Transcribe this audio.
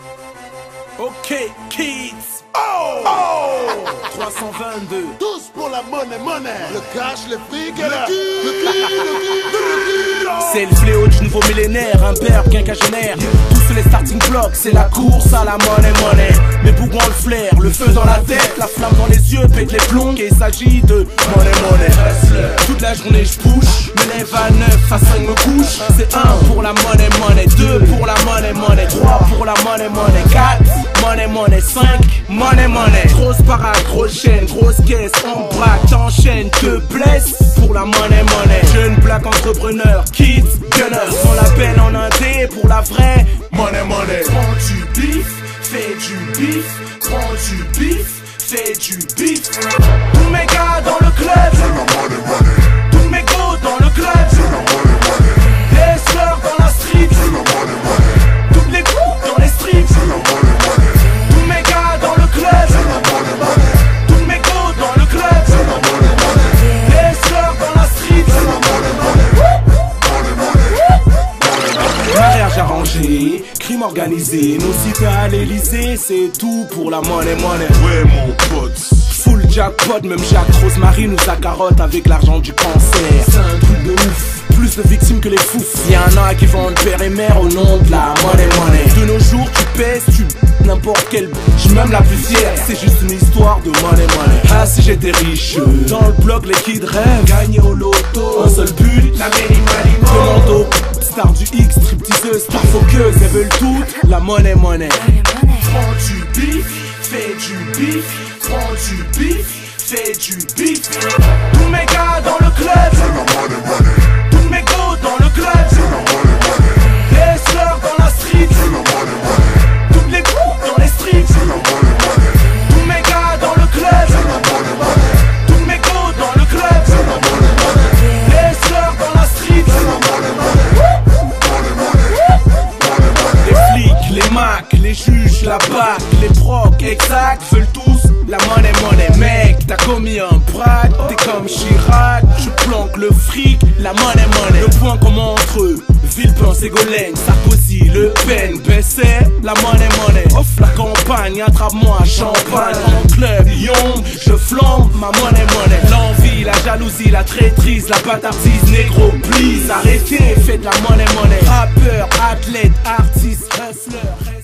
Ok, kids. Oh! 322. Tous pour la monnaie, le cash, le fric et le C'est le fléau du nouveau millénaire, un père quinquagénaire. Tous les starting blocks, c'est la course à la monnaie. Mais Bougon le flair, le feu dans la tête, la flamme dans les yeux, pète les plombs. Et il s'agit de monnaie. Toute la journée je push, me lève à 9, à 5 me couche. C'est 1 pour la monnaie, 2 pour la monnaie, 3 pour la monnaie, 4 monnaie, 5 monnaie. Grosse parade, grosse chaîne, grosse caisse, on braque, t'enchaînes, te blesse pour la monnaie. Jeune black entrepreneur, kids, gunner, on l'appelle en indé pour la vraie monnaie. Prends du bif, fais du bif, prends du bif, fais du bif. Tous mes gars dans le club, c'est la monnaie. Tous mes gos dans le club, c'est la monnaie. Les slurs dans la street, c'est la monnaie. Toutes les coups dans les streets, c'est la monnaie. Tous mes gars dans le club, c'est la monnaie. Tous mes gos dans le club, c'est la monnaie. Les slurs dans la street, c'est la monnaie. Mariage arrangé, crime organisé, nos cités à l'Elysée, c'est tout pour la monnaie. Ouais mon pote. Full jackpot, même Jacques Rosemary nous a carotte avec l'argent du cancer. C'est un truc de ouf, plus de victimes que les fous. Y'en a qui vendent père et mère au nom de la monnaie. De nos jours tu pèses, tu n'importe quel bitch, même la plus fière. C'est juste une histoire de monnaie. Ah si j'étais riche, dans le bloc les kids rêvent gagner au loto. Un seul but, la Commando, star du X, stripteaseuse, star foqueuse. Elles veulent toutes la monnaie. Prends du bif, fais du bif. Prends du bif, fais du bif. Tous mes gars dans le club, c'est la monnaie. Tous mes gos dans le club, c'est la monnaie. Les slurs dans la street, c'est la monnaie. Toutes les coups dans les streets, c'est la monnaie. Tous mes gars dans le club, c'est la monnaie. Tous mes gos dans le club, c'est la monnaie. Les slurs dans la street, c'est la monnaie. Les flics, les macs, les juges, la BAC, les procs, exact, veulent tous la monnaie. Mec, t'as commis un braque, t'es comme Chirac, je planque le fric, la monnaie. Le point commun entre eux, Villepin, Ségolène, Sarkozy, Le Pen, Besset, la monnaie. Off la campagne, attrape-moi champagne, en club, Lyon, je flambe ma monnaie. L'envie, la jalousie, la traîtrise, la bâtardise, négro, please, arrêtez, faites la monnaie. Rappeur, athlète, artiste, hustler.